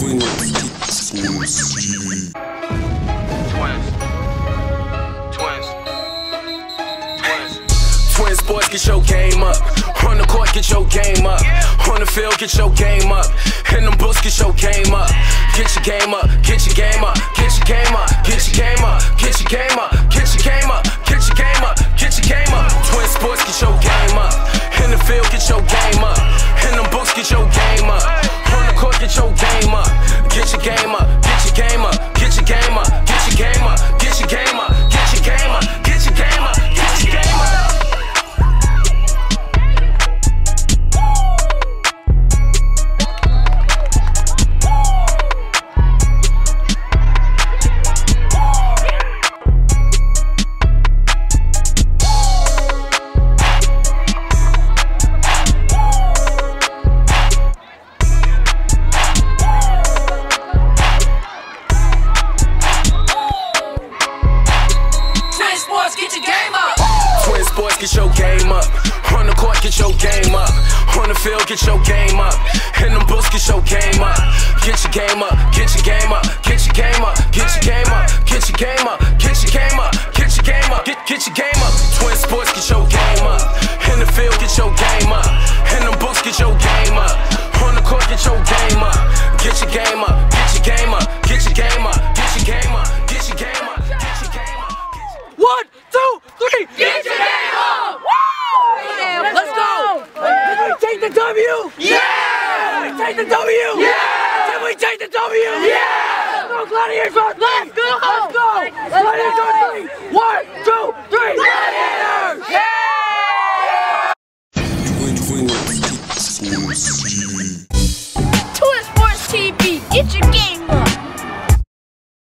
TwinSportsTV. Twin Sports, get your game up. On the court, get your game up. On the field, get your game up. In them books, get your game up. Get your game up, get your game up, get your game up, get your game up, get your game up, get your game up, get your game up, get your game up. Twin Sports, get your game up. In the field, get your game up. In them books, get your game up. On the court, get your game up. Get your game up, get your game up, get your game up, get your game up, get your game up, get your game up, get your game up, get your game up. Get your game up. On the court, get your game up. On the field, get your game up. In them books, get your game up. Get your game up, get your game up, get your game up, get your game up, get your game up, get your game up, get your game up, get your game up. Twin Sports, get your game up. In the field, get your game up. In them books, get your game up. On the court, get your game up. Get your game up, get your game up, get your game up, get your game up, get your game up, get your game up. 1, 2, 3, get your game up! Let's go! Did we take the W? Yeah! Did we take the W? Yeah! Did we take the W? Yeah! Let's go, Gladiators on 3! Let's go! Let's go! Gladiators on 3! 1, 2, 3! Gladiators! Yeah!